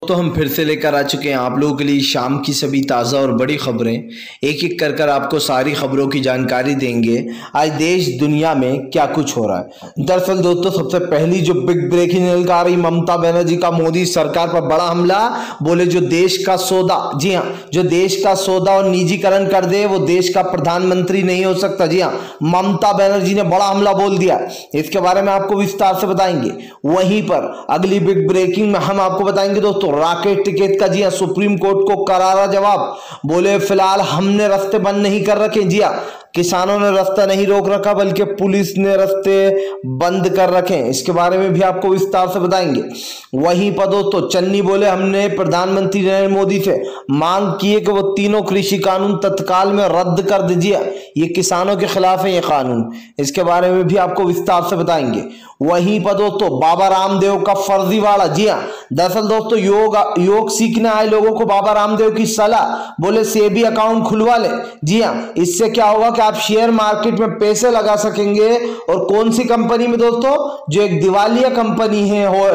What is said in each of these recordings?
तो हम फिर से लेकर आ चुके हैं आप लोगों के लिए शाम की सभी ताज़ा और बड़ी खबरें। एक एक कर आपको सारी खबरों की जानकारी देंगे आज देश दुनिया में क्या कुछ हो रहा है। दरअसल दोस्तों, सबसे पहली जो बिग ब्रेकिंग न्यूज आ रही, ममता बनर्जी का मोदी सरकार पर बड़ा हमला। बोले जो देश का सौदा, जी हाँ, जो देश का सौदा और निजीकरण कर दे वो देश का प्रधानमंत्री नहीं हो सकता। जी हाँ, ममता बनर्जी ने बड़ा हमला बोल दिया। इसके बारे में आपको विस्तार से बताएंगे। वहीं पर अगली बिग ब्रेकिंग में हम आपको बताएंगे दोस्तों, राकेट टिकट का, जी हाँ, सुप्रीम कोर्ट को करारा जवाब। बोले फिलहाल हमने रास्ते बंद नहीं कर रखे। जी हाँ, किसानों ने रास्ता नहीं रोक रखा बल्कि पुलिस ने रास्ते बंद कर रखे हैं। इसके बारे में भी आपको विस्तार से बताएंगे। वहीं पर दोस्तों, चन्नी बोले हमने प्रधानमंत्री नरेंद्र मोदी से मांग की है कि वो तीनों कृषि कानून तत्काल में रद्द कर दीजिए। ये किसानों के खिलाफ है ये कानून। इसके बारे में भी आपको विस्तार से बताएंगे। वहीं पर दोस्तों, बाबा रामदेव का फर्जीवाड़ा। जी हाँ, दरअसल दोस्तों योग सीखने आए लोगों को बाबा रामदेव की सलाह, बोले सेबी अकाउंट खुलवा ले। जी हाँ, इससे क्या होगा कि आप शेयर मार्केट में पैसे लगा सकेंगे। और कौन सी कंपनी में दोस्तों? जो एक दिवालिया कंपनी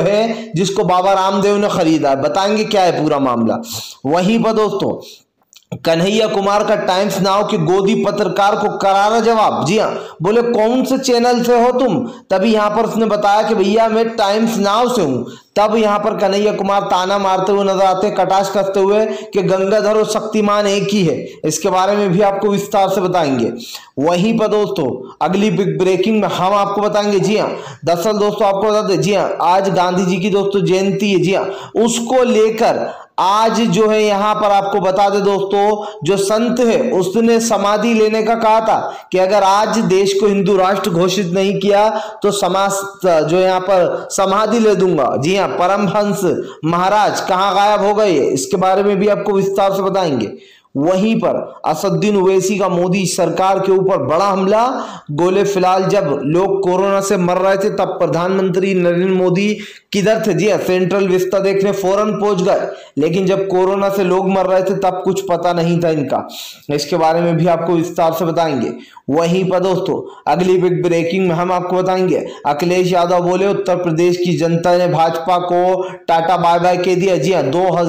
है जिसको बाबा रामदेव ने खरीदा है। बताएंगे क्या है पूरा मामला। वहीं पर दोस्तों, कन्हैया कुमार का टाइम्स नाउ के गोदी पत्रकार को करारा जवाब। जी हाँ, बोले कौन से चैनल से हो तुम? तभी यहां पर उसने बताया कि भैया मैं टाइम्स नाउ से हूं। तब यहां पर कन्हैया कुमार ताना मारते हुए नजर आते, कटाक्ष करते हुए कि गंगाधर और शक्तिमान एक ही है। इसके बारे में भी आपको विस्तार से बताएंगे। वहीं पर दोस्तों, अगली बिग ब्रेकिंग में हम आपको बताएंगे। जी हाँ, दरअसल दोस्तों आपको बता दें, जी हाँ, आज गांधी जी की दोस्तों जयंती है। जी हाँ, उसको लेकर आज जो है यहां पर आपको बता दे दोस्तों, जो संत है उसने समाधि लेने का कहा था कि अगर आज देश को हिंदू राष्ट्र घोषित नहीं किया तो समाज जो यहां पर समाधि ले दूंगा। जी हाँ, परमहंस महाराज कहां गायब हो गए, इसके बारे में भी आपको विस्तार से बताएंगे। वहीं पर असदुद्दीन ओवैसी का मोदी सरकार के ऊपर बड़ा हमला। बोले फिलहाल जब लोग कोरोना से मर रहे थे तब प्रधानमंत्री नरेंद्र मोदी किधर थे? जी हाँ, सेंट्रल विस्ता देखने फौरन पहुंच गए, लेकिन जब कोरोना से लोग मर रहे थे तब कुछ पता नहीं था इनका। इसके बारे में भी आपको विस्तार से बताएंगे। वहीं पर दोस्तों, अगली बिग ब्रेकिंग में हम आपको बताएंगे, अखिलेश यादव बोले उत्तर प्रदेश की जनता ने भाजपा को टाटा बाय बाय कह दिया। जी हाँ,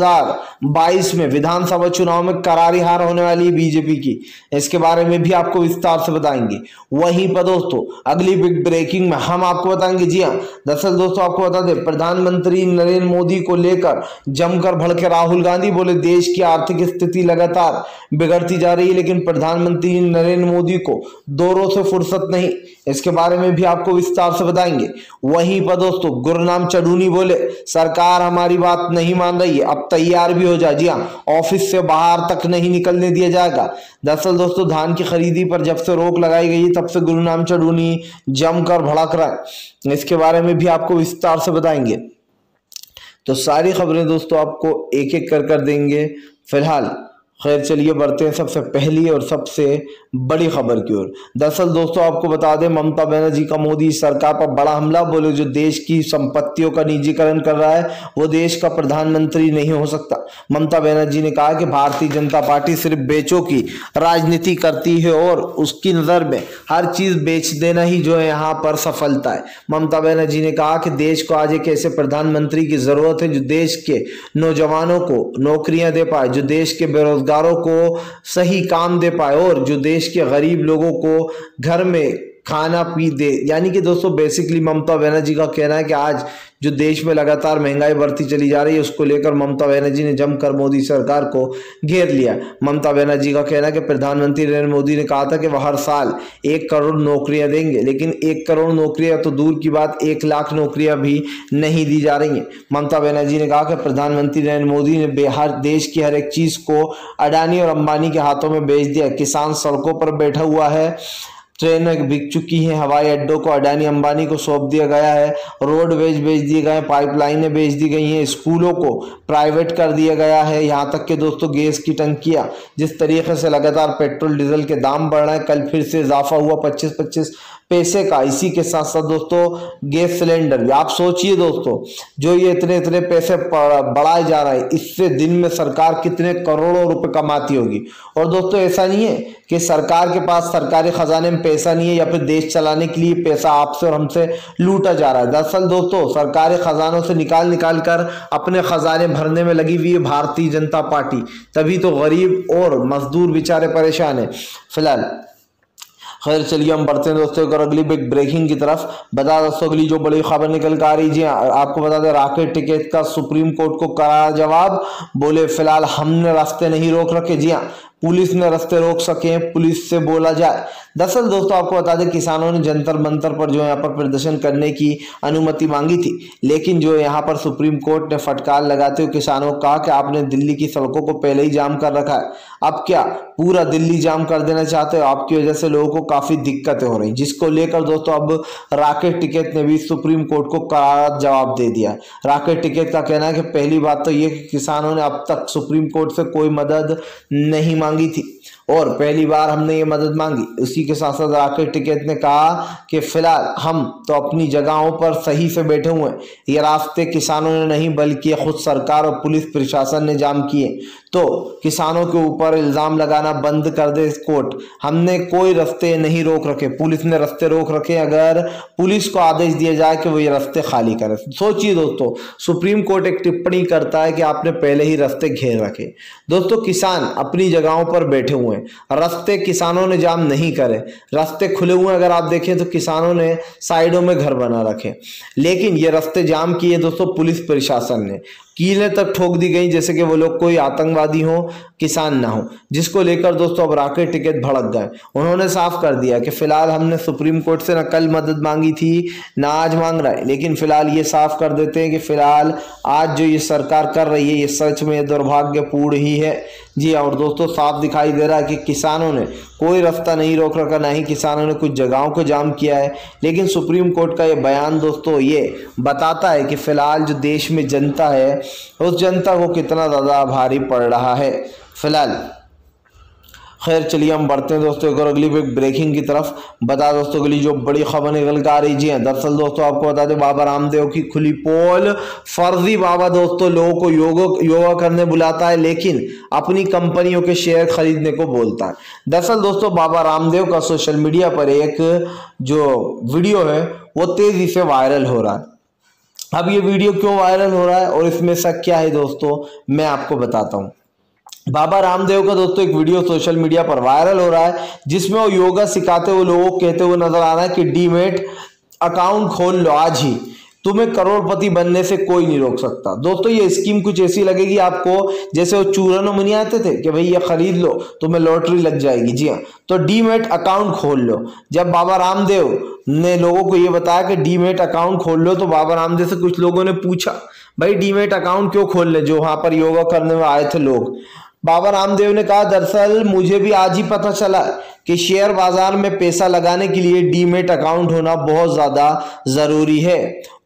2022 में विधानसभा चुनाव में करारी हार होने वाली है बीजेपी की। इसके बारे में भी आपको विस्तार से बताएंगे। वहीं पर दोस्तों, अगली बिग ब्रेकिंग में हम आपको बताएंगे। जी हाँ, दरअसल दोस्तों आपको बता दें, प्रधानमंत्री नरेंद्र मोदी को लेकर जमकर भड़के राहुल गांधी। बोले देश की आर्थिक स्थिति लगातार बिगड़ती जा रही है, लेकिन प्रधानमंत्री नरेंद्र मोदी को दौरों से फुर्सत नहीं। इसके बारे में भी आपको विस्तार से बताएंगे। वहीं पर दोस्तों, गुरनाम चढ़ूनी बोले सरकार हमारी बात नहीं मान रही है, अब तैयार भी हो जाए। जी हाँ, ऑफिस से बाहर तक नहीं निकलने दिया जाएगा। दरअसल दोस्तों, धान की खरीदी पर जब से रोक लगाई गई है तब से गुरनाम चढ़ूनी जमकर भड़क रहा है। इसके बारे में भी आपको विस्तार से बताएंगे। तो सारी खबरें दोस्तों आपको एक एक कर देंगे। फिलहाल खैर चलिए बढ़ते हैं सबसे पहली और सबसे बड़ी खबर की ओर। दरअसल दोस्तों आपको बता दें, ममता बनर्जी का मोदी सरकार पर बड़ा हमला। बोले जो देश की संपत्तियों का निजीकरण कर रहा है वो देश का प्रधानमंत्री नहीं हो सकता। ममता बनर्जी ने कहा कि भारतीय जनता पार्टी सिर्फ बेचों की राजनीति करती है और उसकी नजर में हर चीज बेच देना ही जो है यहाँ पर सफलता है। ममता बनर्जी ने कहा कि देश को आज एक ऐसे प्रधानमंत्री की जरूरत है जो देश के नौजवानों को नौकरियां दे पाए, जो देश के बेरोजगारों को सही काम दे पाए और जो देश के गरीब लोगों को घर में खाना पी दे। यानी कि दोस्तों बेसिकली ममता बनर्जी का कहना है कि आज जो देश में लगातार महंगाई बढ़ती चली जा रही है उसको लेकर ममता बनर्जी ने जमकर मोदी सरकार को घेर लिया। ममता बनर्जी का कहना है कि प्रधानमंत्री नरेंद्र मोदी ने कहा था कि वह हर साल 1 करोड़ नौकरियां देंगे, लेकिन 1 करोड़ नौकरियां तो दूर की बात 1 लाख नौकरियां भी नहीं दी जा रही हैं। ममता बनर्जी ने कहा कि प्रधानमंत्री नरेंद्र मोदी ने हर देश की हर एक चीज को अडानी और अंबानी के हाथों में बेच दिया। किसान सड़कों पर बैठा हुआ है, ट्रेनें बिक चुकी हैं, हवाई अड्डों को अडानी अंबानी को सौंप दिया गया है, रोडवेज बेच दिए गए, पाइपलाइनें बेच दी गई हैं, स्कूलों को प्राइवेट कर दिया गया है। यहाँ तक कि दोस्तों गैस की टंकियाँ, जिस तरीके से लगातार पेट्रोल डीजल के दाम बढ़ रहे हैं, कल फिर से इजाफा हुआ 25-25 पैसे का। इसी के साथ साथ दोस्तों गैस सिलेंडर भी, आप सोचिए दोस्तों, जो ये इतने इतने पैसे बढ़ाए जा रहे हैं, इससे दिन में सरकार कितने करोड़ों रुपए कमाती होगी। और दोस्तों ऐसा नहीं है कि सरकार के पास सरकारी खजाने में पैसा नहीं है या फिर देश चलाने के लिए पैसा आपसे और हमसे लूटा जा रहा है। दरअसल दोस्तों सरकारी खजानों से निकाल निकाल कर अपने खजाने भरने में लगी हुई है भारतीय जनता पार्टी, तभी तो गरीब और मजदूर बेचारे परेशान है। फिलहाल खैर चलिए हम बढ़ते हैं दोस्तों और अगली बिग ब्रेकिंग की तरफ। बता दोस्तों अगली जो बड़ी खबर निकल कर आ रही, जी आपको बता दें राकेश टिकैत का सुप्रीम कोर्ट को कराया जवाब, बोले फिलहाल हमने रास्ते नहीं रोक रखे। जी हाँ, पुलिस ने रास्ते रोक सके, पुलिस से बोला जाए। दरअसल दोस्तों आपको बता दें किसानों ने जंतर मंतर पर जो यहाँ पर प्रदर्शन करने की अनुमति मांगी थी, लेकिन जो यहाँ पर सुप्रीम कोर्ट ने फटकार लगाते हुए किसानों को कहा कि आपने दिल्ली की सड़कों को पहले ही जाम कर रखा है, अब क्या पूरा दिल्ली जाम कर देना चाहते हो? आपकी वजह से लोगों को काफी दिक्कतें हो रही, जिसको लेकर दोस्तों अब राकेश टिकैत ने भी सुप्रीम कोर्ट को करारा जवाब दे दिया। राकेश टिकैत का कहना है कि पहली बात तो ये कि किसानों ने अब तक सुप्रीम कोर्ट से कोई मदद नहीं मांगी थी और पहली बार हमने ये मदद मांगी। उसी के साथ साथ राकेश टिकैत ने कहा कि फिलहाल हम तो अपनी जगहों पर सही से बैठे हुए हैं, ये रास्ते किसानों ने नहीं बल्कि खुद सरकार और पुलिस प्रशासन ने जाम किए, तो किसानों के ऊपर इल्जाम लगाना बंद कर दे कोर्ट। हमने कोई रास्ते नहीं रोक रखे, पुलिस ने रास्ते रोक रखे। अगर पुलिस को आदेश दिया जाए कि वो ये रास्ते खाली करे। सोचिए दोस्तों, सुप्रीम कोर्ट एक टिप्पणी करता है कि आपने पहले ही रास्ते घेर रखे। दोस्तों किसान अपनी जगहों पर बैठे हुए हैं, रास्ते किसानों ने जाम नहीं करे, रास्ते खुले हुए। अगर आप देखें तो किसानों ने साइडों में घर बना रखे, लेकिन ये रास्ते जाम किए दोस्तों पुलिस प्रशासन ने। कीलें तक ठोक दी गई जैसे कि वो लोग कोई आतंकवादी हो, किसान ना हो, जिसको लेकर दोस्तों अब राकेश टिकैत भड़क गए। उन्होंने साफ कर दिया कि फिलहाल हमने सुप्रीम कोर्ट से न कल मदद मांगी थी ना आज मांग रहा है, लेकिन फिलहाल ये साफ कर देते हैं कि फिलहाल आज जो ये सरकार कर रही है ये सच में दुर्भाग्यपूर्ण ही है। जी और दोस्तों साफ दिखाई दे रहा है कि किसानों ने कोई रास्ता नहीं रोक रखा, ना ही किसानों ने कुछ जगहों को जाम किया है। लेकिन सुप्रीम कोर्ट का ये बयान दोस्तों ये बताता है कि फिलहाल जो देश में जनता है उस जनता को कितना ज़्यादा भारी पड़ रहा है। फिलहाल खैर चलिए हम बढ़ते हैं दोस्तों एक और अगली ब्रेकिंग की तरफ। बता दोस्तों अगली जो बड़ी खबर निकल कर आ रही जी है, दरअसल दोस्तों आपको बता दें बाबा रामदेव की खुली पोल। फर्जी बाबा दोस्तों लोगों को योगा करने बुलाता है लेकिन अपनी कंपनियों के शेयर खरीदने को बोलता है। दरअसल दोस्तों बाबा रामदेव का सोशल मीडिया पर एक जो वीडियो है वो तेजी से वायरल हो रहा है। अब ये वीडियो क्यों वायरल हो रहा है और इसमें शक क्या है दोस्तों, मैं आपको बताता हूँ। बाबा रामदेव का दोस्तों एक वीडियो सोशल मीडिया पर वायरल हो रहा है जिसमें वो योगा सिखाते हुए लोगों को कहते हुए नजर आ रहा है कि डीमेट अकाउंट खोल लो आज ही, तुम्हें करोड़पति बनने से कोई नहीं रोक सकता। दोस्तों ये स्कीम कुछ ऐसी लगेगी आपको जैसे वो चूरन और मुनि आते थे कि भाई ये खरीद लो तुम्हें लॉटरी लग जाएगी। जी हाँ, तो डीमेट अकाउंट खोल लो। जब बाबा रामदेव ने लोगों को ये बताया कि डीमेट अकाउंट खोल लो तो बाबा रामदेव से कुछ लोगों ने पूछा भाई डीमेट अकाउंट क्यों खोल ले, जो वहां पर योगा करने में आए थे लोग। बाबा रामदेव ने कहा दरअसल मुझे भी आज ही पता चला कि शेयर बाजार में पैसा लगाने के लिए डीमेट अकाउंट होना बहुत ज्यादा जरूरी है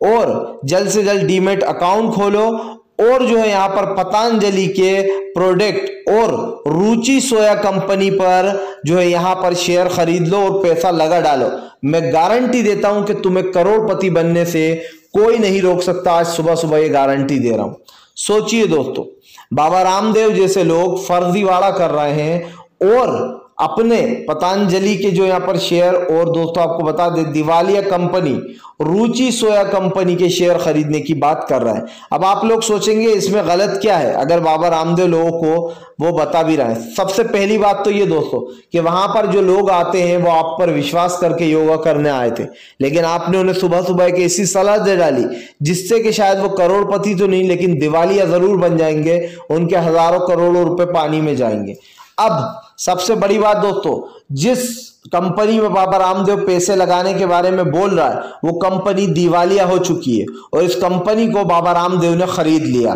और जल्द से जल्द डीमेट अकाउंट खोलो और जो है यहाँ पर पतंजलि के प्रोडक्ट और रुचि सोया कंपनी पर जो है यहाँ पर शेयर खरीद लो और पैसा लगा डालो। मैं गारंटी देता हूं कि तुम्हें करोड़पति बनने से कोई नहीं रोक सकता। आज सुबह सुबह ये गारंटी दे रहा हूं। सोचिए दोस्तों, बाबा रामदेव जैसे लोग फर्जीवाड़ा कर रहे हैं और अपने पतंजलि के जो यहाँ पर शेयर और दोस्तों आपको बता दें दिवालिया कंपनी रुचि सोया कंपनी के शेयर खरीदने की बात कर रहा है। अब आप लोग सोचेंगे इसमें गलत क्या है अगर बाबा रामदेव लोगों को वो बता भी रहे हैं। सबसे पहली बात तो ये दोस्तों कि वहां पर जो लोग आते हैं वो आप पर विश्वास करके योगा करने आए थे, लेकिन आपने उन्हें सुबह सुबह एक ऐसी सलाह दे डाली जिससे कि शायद वो करोड़पति तो नहीं लेकिन दिवालिया जरूर बन जाएंगे, उनके हजारों करोड़ों रुपए पानी में जाएंगे। अब सबसे बड़ी बात दोस्तों, जिस कंपनी में बाबा रामदेव पैसे लगाने के बारे में बोल रहा है वो कंपनी दिवालिया हो चुकी है और इस कंपनी को बाबा रामदेव ने खरीद लिया।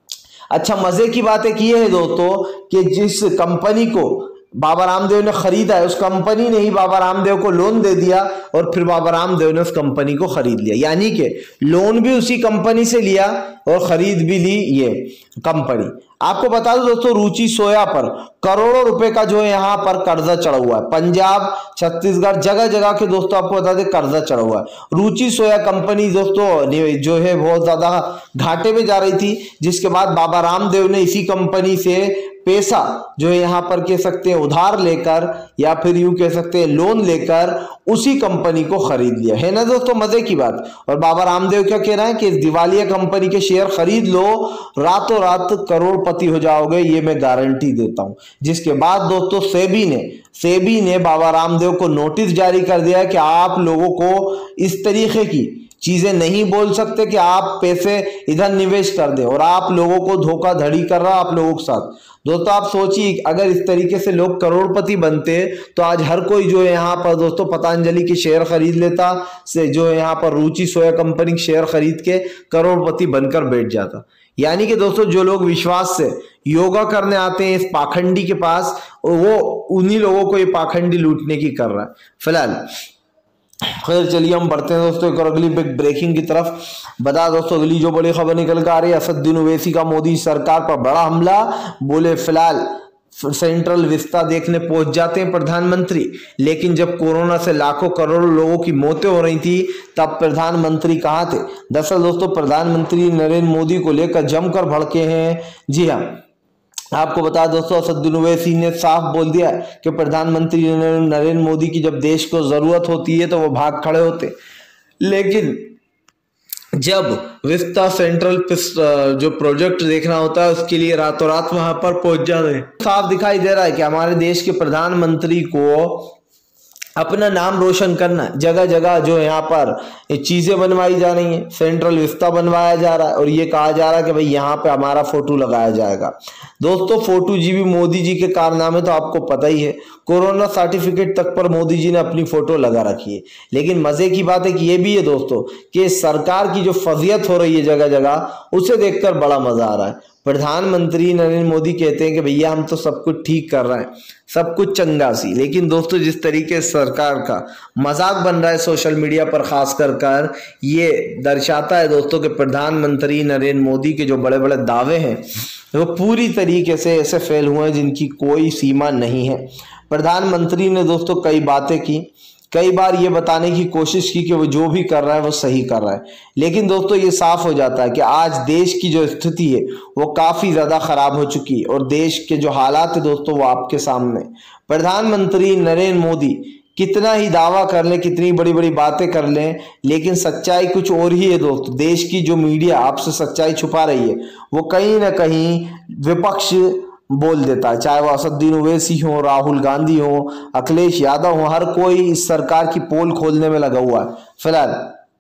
अच्छा मजे की बात एक ये है दोस्तों कि जिस कंपनी को बाबा रामदेव ने खरीदा है उस कंपनी ने ही बाबा रामदेव को लोन दे दिया और फिर बाबा रामदेव ने उस कंपनी को खरीद लिया, यानी कि लोन भी उसी कंपनी से लिया और खरीद भी ली ये कंपनी। आपको बता दो दोस्तों, रुचि सोया पर करोड़ों रुपए का जो है यहाँ पर कर्जा चढ़ा हुआ है। पंजाब, छत्तीसगढ़, जगह जगह के दोस्तों आपको बता दें कर्जा चढ़ा हुआ है। रुचि सोया कंपनी दोस्तों जो है बहुत ज्यादा घाटे में जा रही थी, जिसके बाद बाबा रामदेव ने इसी कंपनी से पैसा जो है यहाँ पर कह सकते हैं उधार लेकर, या फिर यूं कह सकते हैं लोन लेकर उसी कंपनी को खरीद लिया है ना दोस्तों, मजे की बात। और बाबा रामदेव क्या कह रहे हैं कि इस दिवालिया कंपनी के शेयर खरीद लो, रातों रात करोड़पति हो जाओगे, ये मैं गारंटी देता हूं। जिसके बाद दोस्तों सेबी ने बाबा रामदेव को नोटिस जारी कर दिया है कि आप लोगों को इस तरीके की चीजें नहीं बोल सकते कि आप पैसे इधर निवेश कर दे, और आप लोगों को धोखाधड़ी कर रहा आप लोगों के साथ। दोस्तों आप सोचिए, अगर इस तरीके से लोग करोड़पति बनते तो आज हर कोई जो है यहाँ पर दोस्तों पतंजलि के शेयर खरीद लेता, से जो है यहाँ पर रुचि सोया कंपनी के शेयर खरीद के करोड़पति बनकर बैठ जाता। यानी कि दोस्तों जो लोग विश्वास से योगा करने आते हैं इस पाखंडी के पास, वो उन्हीं लोगों को ये पाखंडी लूटने की कर रहा है। फिलहाल खैर चलिए हम बढ़ते हैं दोस्तों एक और अगली बिग ब्रेकिंग की तरफ। बता दोस्तों अगली जो बड़ी खबर निकल कर आ रही है, असदुद्दीन ओवैसी का मोदी सरकार पर बड़ा हमला। बोले फिलहाल सेंट्रल विस्ता देखने पहुंच जाते हैं प्रधानमंत्री, लेकिन जब कोरोना से लाखों करोड़ों लोगों की मौतें हो रही थी तब प्रधानमंत्री कहां थे। दरअसल दोस्तों प्रधानमंत्री नरेंद्र मोदी को लेकर जमकर भड़के हैं। जी हाँ, आपको बता दोस्तों असदुद्दीन ओवैसी ने साफ बोल दिया कि प्रधानमंत्री नरेंद्र मोदी की जब देश को जरूरत होती है तो वो भाग खड़े होते, लेकिन जब विस्ता सेंट्रल जो प्रोजेक्ट देखना होता है उसके लिए रातों रात वहां पर पहुंच जाते हैं। साफ दिखाई दे रहा है कि हमारे देश के प्रधानमंत्री को अपना नाम रोशन करना, जगह जगह जो यहाँ पर चीजें बनवाई जा रही हैं, सेंट्रल विस्ता बनवाया जा रहा है और ये कहा जा रहा है कि भाई यहाँ पे हमारा फोटो लगाया जाएगा। दोस्तों फोटो जी भी मोदी जी के कारनामे तो आपको पता ही है, कोरोना सर्टिफिकेट तक पर मोदी जी ने अपनी फोटो लगा रखी है। लेकिन मजे की बात है कि ये भी है दोस्तों कि सरकार की जो फजीयत हो रही है जगह जगह, उसे देखकर बड़ा मजा आ रहा है। प्रधानमंत्री नरेंद्र मोदी कहते हैं कि भैया हम तो सब कुछ ठीक कर रहे हैं, सब कुछ चंगा सी, लेकिन दोस्तों जिस तरीके से सरकार का मजाक बन रहा है सोशल मीडिया पर खास कर ये दर्शाता है दोस्तों कि प्रधानमंत्री नरेंद्र मोदी के जो बड़े बड़े दावे हैं वो पूरी तरीके से ऐसे फेल हुए हैं जिनकी कोई सीमा नहीं है। प्रधानमंत्री ने दोस्तों कई बातें की, कई बार ये बताने की कोशिश की कि वो जो भी कर रहा है वो सही कर रहा है, लेकिन दोस्तों ये साफ हो जाता है कि आज देश की जो स्थिति है वो काफी ज्यादा खराब हो चुकी है और देश के जो हालात है दोस्तों वो आपके सामने। प्रधानमंत्री नरेंद्र मोदी कितना ही दावा कर लें, कितनी बड़ी बड़ी बातें कर लें, लेकिन सच्चाई कुछ और ही है दोस्तों। देश की जो मीडिया आपसे सच्चाई छुपा रही है वो कहीं ना कहीं विपक्ष बोल देता है, चाहे वो असदुद्दीन ओवैसी हो, राहुल गांधी हो, अखिलेश यादव हो, हर कोई इस सरकार की पोल खोलने में लगा हुआ है। फिलहाल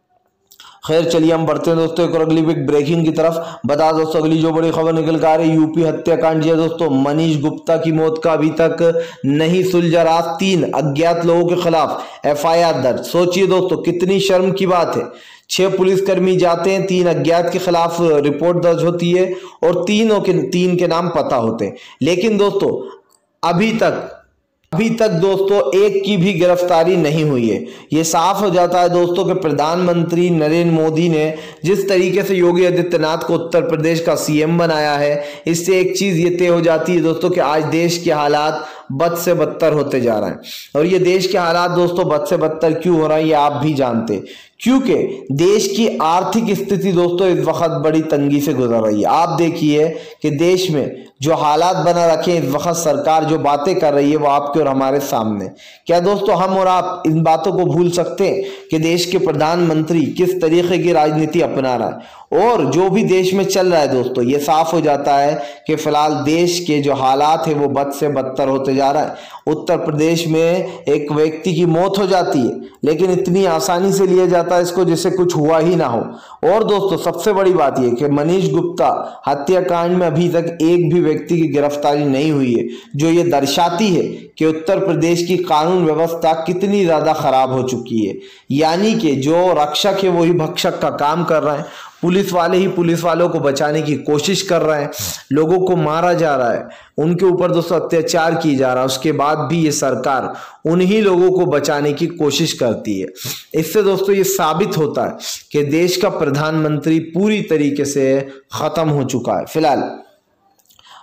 खैर चलिए हम बढ़ते हैं दोस्तों एक और अगली बिग ब्रेकिंग की तरफ। बता दोस्तों अगली जो बड़ी खबर निकल कर आ रही है, यूपी हत्याकांड जी दोस्तों, मनीष गुप्ता की मौत का अभी तक नहीं सुलझा राज, 3 अज्ञात लोगों के खिलाफ एफआईआर दर्ज। सोचिए दोस्तों कितनी शर्म की बात है, 6 पुलिसकर्मी जाते हैं, 3 अज्ञात के खिलाफ रिपोर्ट दर्ज होती है और 3 के नाम पता होते हैं, लेकिन दोस्तों अभी तक दोस्तों एक की भी गिरफ्तारी नहीं हुई है। ये साफ हो जाता है दोस्तों कि प्रधानमंत्री नरेंद्र मोदी ने जिस तरीके से योगी आदित्यनाथ को उत्तर प्रदेश का सीएम बनाया है, इससे एक चीज ये तय हो जाती है दोस्तों कि आज देश के हालात बद से बदतर होते जा रहे हैं। और ये देश के हालात दोस्तों बद से बदतर क्यों हो रहा है ये आप भी जानते हैं, क्योंकि देश की आर्थिक स्थिति दोस्तों इस वक्त बड़ी तंगी से गुजर रही है। आप देखिए कि देश में जो हालात बना रखे इस वक्त सरकार जो बातें कर रही है वो आपके और हमारे सामने। क्या दोस्तों हम और आप इन बातों को भूल सकते हैं कि देश के प्रधानमंत्री किस तरीके की राजनीति अपना रहा है और जो भी देश में चल रहा है दोस्तों, ये साफ हो जाता है कि फिलहाल देश के जो हालात है वो बद से बदतर होते जा रहा है। उत्तर प्रदेश में एक व्यक्ति की मौत हो जाती है, लेकिन इतनी आसानी से लिया जाता है इसको जैसे कुछ हुआ ही ना हो। और दोस्तों सबसे बड़ी बात यह कि मनीष गुप्ता हत्याकांड में अभी तक एक भी व्यक्ति की गिरफ्तारी नहीं हुई है, जो ये दर्शाती है कि उत्तर प्रदेश की कानून व्यवस्था कितनी ज्यादा खराब हो चुकी है। यानी कि जो रक्षक है वही भक्षक का काम कर रहे हैं, पुलिस वाले ही पुलिस वालों को बचाने की कोशिश कर रहे हैं, लोगों को मारा जा रहा है, उनके ऊपर दोस्तों अत्याचार किया जा रहा है, उसके बाद भी ये सरकार उन्हीं लोगों को बचाने की कोशिश करती है। इससे दोस्तों ये साबित होता है कि देश का प्रधानमंत्री पूरी तरीके से खत्म हो चुका है। फिलहाल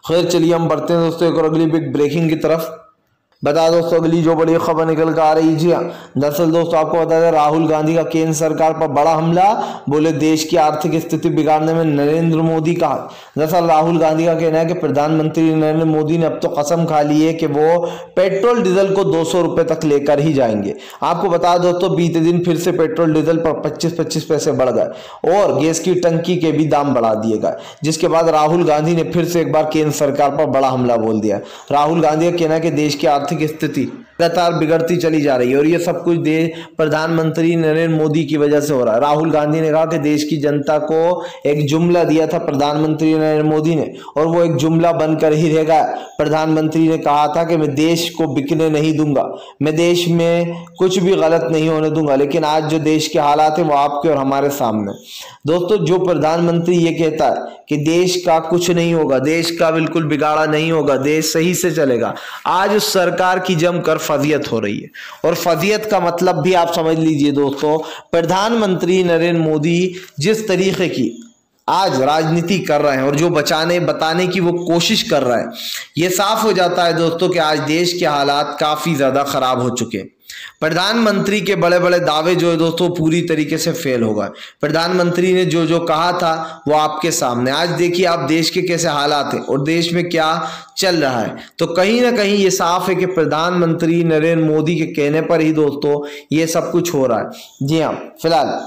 खैर चलिए हम बढ़ते हैं दोस्तों एक और अगली बिग ब्रेकिंग की तरफ। बता दोस्तों अगली जो बड़ी खबर निकल कर आ रही जी हाँ, दरअसल दोस्तों आपको बता दें राहुल गांधी का केंद्र सरकार पर बड़ा हमला, बोले देश की आर्थिक स्थिति बिगाड़ने में नरेंद्र मोदी का हाथ। दरअसल राहुल गांधी का कहना है कि प्रधानमंत्री नरेंद्र मोदी ने अब तो कसम खा ली है कि वो पेट्रोल डीजल को 200 रुपए तक लेकर ही जाएंगे। आपको बता दो दोस्तों बीते दिन फिर से पेट्रोल डीजल पर 25-25 पैसे बढ़ गए और गैस की टंकी के भी दाम बढ़ा दिए गए, जिसके बाद राहुल गांधी ने फिर से एक बार केंद्र सरकार पर बड़ा हमला बोल दिया। राहुल गांधी का कहना है कि देश की आर्थिक स्थिति लगातार बिगड़ती चली जा रही है और ये सब कुछ प्रधानमंत्री नरेंद्र मोदी की वजह से हो रहा है। राहुल गांधी ने कहा कि देश की जनता को एक जुमला दिया था प्रधानमंत्री नरेंद्र मोदी ने और वो एक जुमला बनकर ही रहेगा। प्रधानमंत्री ने कहा था कि मैं देश को बिकने नहीं दूंगा, मैं देश में कुछ भी गलत नहीं होने दूंगा, लेकिन आज जो देश के हालात है वो आपके और हमारे सामने। दोस्तों जो प्रधानमंत्री ये कहता है कि देश का कुछ नहीं होगा, देश का बिल्कुल बिगाड़ा नहीं होगा, देश सही से चलेगा, आज उस सरकार की जमकर फजीयत हो रही है। और फजीयत का मतलब भी आप समझ लीजिए दोस्तों, प्रधानमंत्री नरेंद्र मोदी जिस तरीके की आज राजनीति कर रहे हैं और जो बताने की वो कोशिश कर रहा है, ये साफ हो जाता है दोस्तों कि आज देश के हालात काफी ज्यादा खराब हो चुके हैं। प्रधानमंत्री के बड़े बड़े दावे जो है दोस्तों पूरी तरीके से फेल हो गए। प्रधानमंत्री ने जो जो कहा था वो आपके सामने, आज देखिए आप देश के कैसे हालात हैं और देश में क्या चल रहा है। तो कहीं ना कहीं ये साफ है कि प्रधानमंत्री नरेंद्र मोदी के कहने पर ही दोस्तों ये सब कुछ हो रहा है। जी हाँ फिलहाल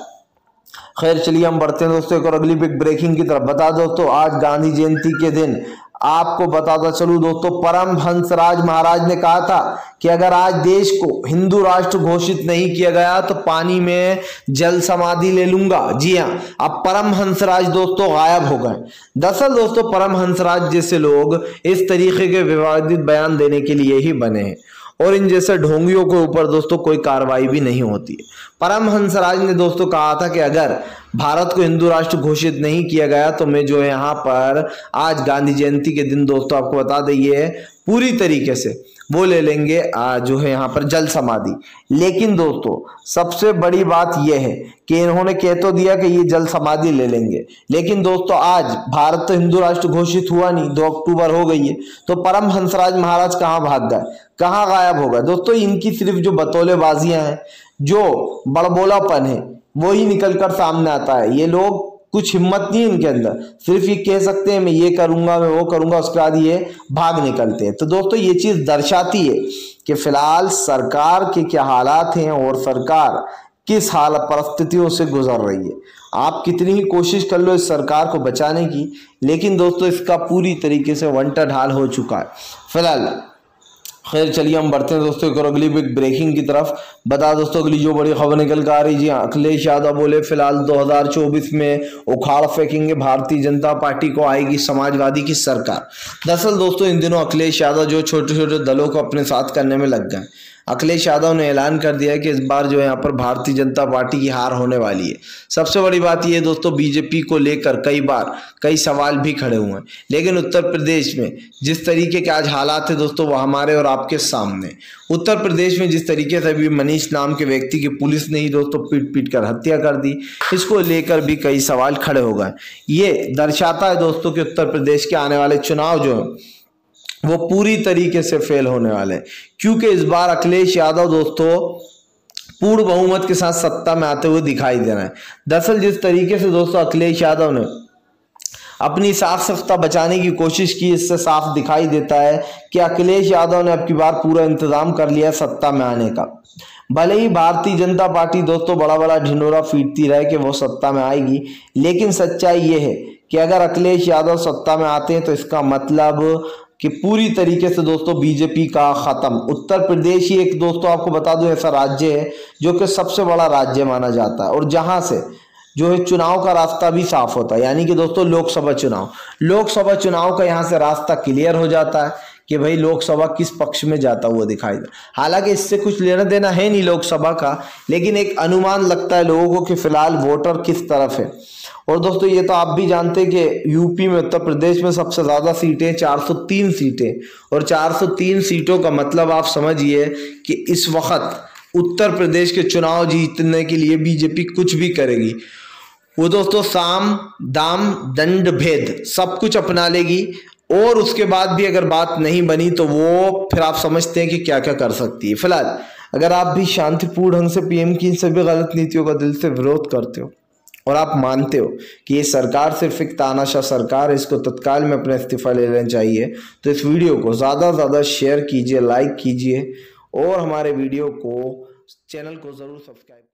खैर चलिए हम बढ़ते हैं दोस्तों एक और अगली बिग ब्रेकिंग की तरफ। बता दोस्तों आज गांधी जयंती के दिन आपको बताता चलूं दोस्तों, परमहंसराज महाराज ने कहा था कि अगर आज देश को हिंदू राष्ट्र घोषित नहीं किया गया तो पानी में जल समाधि ले लूंगा। जी हाँ, अब परमहंसराज दोस्तों गायब हो गए। दरअसल दोस्तों परमहंसराज जैसे लोग इस तरीके के विवादित बयान देने के लिए ही बने हैं और इन जैसे ढोंगियों के ऊपर दोस्तों कोई कार्रवाई भी नहीं होती है। परमहंसराज ने दोस्तों कहा था कि अगर भारत को हिंदू राष्ट्र घोषित नहीं किया गया तो मैं जो है यहाँ पर आज गांधी जयंती के दिन दोस्तों आपको बता दें पूरी तरीके से वो ले लेंगे जो है यहाँ पर जल समाधि। लेकिन दोस्तों सबसे बड़ी बात यह है कि इन्होंने कह तो दिया कि ये जल समाधि ले लेंगे, लेकिन दोस्तों आज भारत तो हिंदू राष्ट्र घोषित हुआ नहीं, 2 अक्टूबर हो गई है, तो परमहंसराज महाराज कहाँ भाग गए, कहाँ गायब हो गए। दोस्तों इनकी सिर्फ जो बतौलेबाजियां हैं, जो बड़बोलापन है, वो ही निकलकर सामने आता है। ये लोग कुछ हिम्मत नहीं इनके अंदर, सिर्फ ये कह सकते हैं मैं ये करूंगा मैं वो करूंगा, उसके बाद ये भाग निकलते हैं। तो दोस्तों ये चीज दर्शाती है कि फिलहाल सरकार के क्या हालात हैं और सरकार किस हाल परिस्थितियों से गुजर रही है। आप कितनी ही कोशिश कर लो इस सरकार को बचाने की, लेकिन दोस्तों इसका पूरी तरीके से वंटा ढाल हो चुका है फिलहाल। खैर चलिए हम बढ़ते हैं दोस्तों एक और अगली बिग ब्रेकिंग की तरफ। बता दोस्तों अगली जो बड़ी खबर निकल कर आ रही जी, अखिलेश यादव बोले फिलहाल 2024 में उखाड़ फेंकेंगे भारतीय जनता पार्टी को, आएगी समाजवादी की सरकार। दरअसल दोस्तों इन दिनों अखिलेश यादव जो छोटे छोटे दलों को अपने साथ करने में लग गए। अखिलेश यादव ने ऐलान कर दिया है कि इस बार जो है यहाँ पर भारतीय जनता पार्टी की हार होने वाली है। सबसे बड़ी बात यह दोस्तों बीजेपी को लेकर कई सवाल भी खड़े हुए हैं, लेकिन उत्तर प्रदेश में जिस तरीके के आज हालात है दोस्तों वो हमारे और आपके सामने। उत्तर प्रदेश में जिस तरीके से अभी मनीष नाम के व्यक्ति की पुलिस ने ही दोस्तों पीट कर हत्या कर दी, इसको लेकर भी कई सवाल खड़े हो गए। ये दर्शाता है दोस्तों कि उत्तर प्रदेश के आने वाले चुनाव जो है वो पूरी तरीके से फेल होने वाले हैं, क्योंकि इस बार अखिलेश यादव दोस्तों पूर्ण बहुमत के साथ सत्ता में आते हुए दिखाई दे रहे हैं। दरअसल जिस तरीके से दोस्तों अखिलेश यादव ने अपनी साफ सत्ता बचाने की कोशिश की, इससे साफ दिखाई देता है कि अखिलेश यादव ने अब की बार पूरा इंतजाम कर लिया सत्ता में आने का। भले ही भारतीय जनता पार्टी दोस्तों बड़ा बड़ा ढिंडोरा पीटती रहे कि वो सत्ता में आएगी, लेकिन सच्चाई ये है कि अगर अखिलेश यादव सत्ता में आते हैं तो इसका मतलब कि पूरी तरीके से दोस्तों बीजेपी का खत्म। उत्तर प्रदेश ही एक दोस्तों आपको बता दूं ऐसा राज्य है जो कि सबसे बड़ा राज्य माना जाता है और जहां से जो है चुनाव का रास्ता भी साफ होता है, यानी कि दोस्तों लोकसभा चुनाव का यहाँ से रास्ता क्लियर हो जाता है कि भाई लोकसभा किस पक्ष में जाता हुआ दिखाई दे। हालांकि इससे कुछ लेना देना है नहीं लोकसभा का, लेकिन एक अनुमान लगता है लोगों को कि फिलहाल वोटर किस तरफ है। और दोस्तों ये तो आप भी जानते हैं कि यूपी में उत्तर प्रदेश में सबसे ज्यादा सीटें 403 सीटें, और 403 सीटों का मतलब आप समझिए कि इस वक्त उत्तर प्रदेश के चुनाव जीतने के लिए बीजेपी कुछ भी करेगी। वो दोस्तों साम दाम दंड भेद सब कुछ अपना लेगी और उसके बाद भी अगर बात नहीं बनी तो वो फिर आप समझते हैं कि क्या क्या कर सकती है। फिलहाल अगर आप भी शांतिपूर्ण ढंग से पीएम की इन सभी गलत नीतियों का दिल से विरोध करते हो और आप मानते हो कि ये सरकार सिर्फ एक तानाशाह सरकार है, इसको तत्काल में अपना इस्तीफा ले लेना चाहिए, तो इस वीडियो को ज़्यादा से ज़्यादा शेयर कीजिए, लाइक कीजिए और हमारे वीडियो को, चैनल को ज़रूर सब्सक्राइब